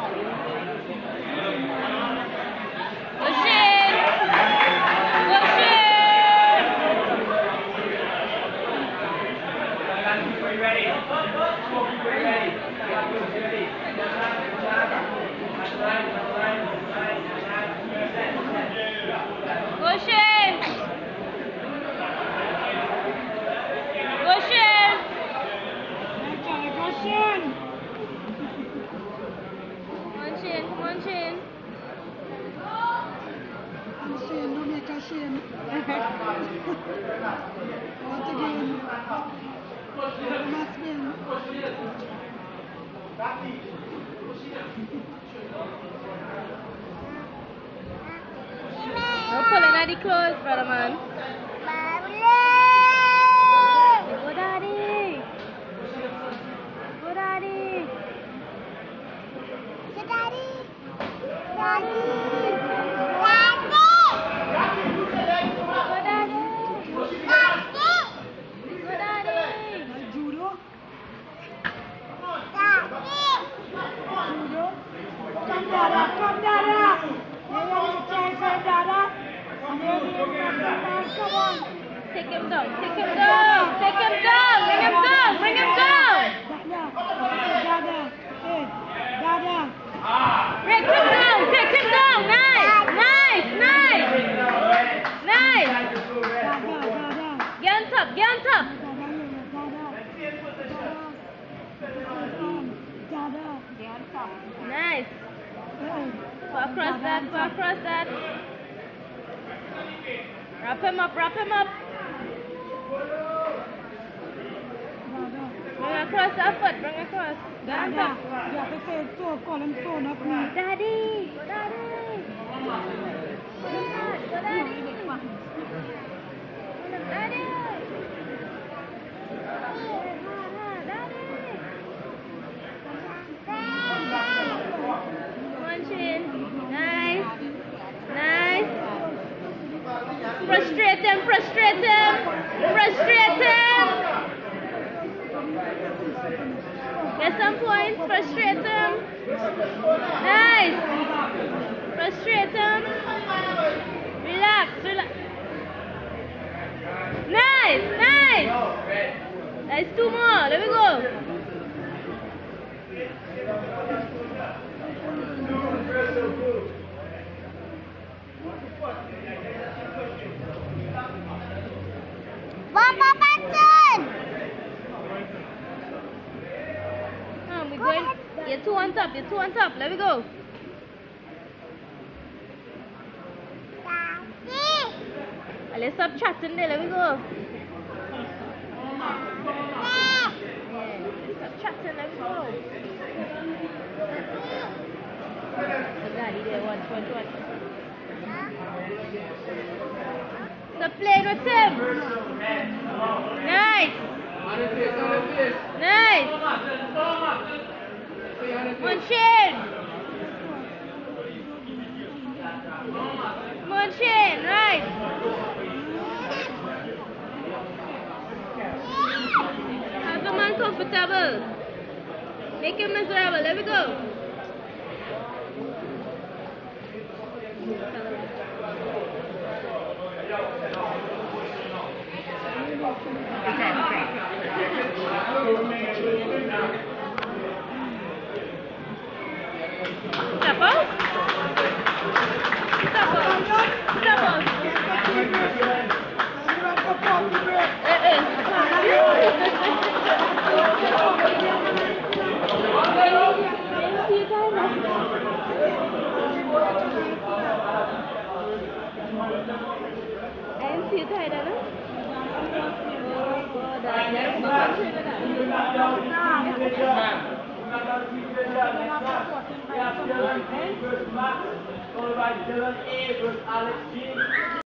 Don't pull in at the clothes, brother man. Go daddy. Go daddy. Go daddy. Daddy. Take him down, take him down, take him down, bring him down, bring him down. Break him down, take him down. Nice, nice, nice. Nice. Get on top, get on top. Nice. Go across that, go across that. Wrap him up, wrap him up. Bring across that foot, bring across. Get on top. Daddy, daddy. Go daddy. Daddy. Nice, nice. Frustrate him, frustrate him, frustrate him. Get some points, frustrate him. Nice. Frustrate him. Relax, relax. Nice, nice. That's two more, let me go. We're going. You're two on top. You're two on top. Let me go. Let's stop chatting there. Let me go. Stop chatting. Let me go. Daddy there. Watch. Stop playing with him. Nice. Nice. One Shane. One Shane. Right. Have the man comfortable. Make him miserable. Let me go. Step out. Step out. Step out. Followed by Dylan A versus Alex G.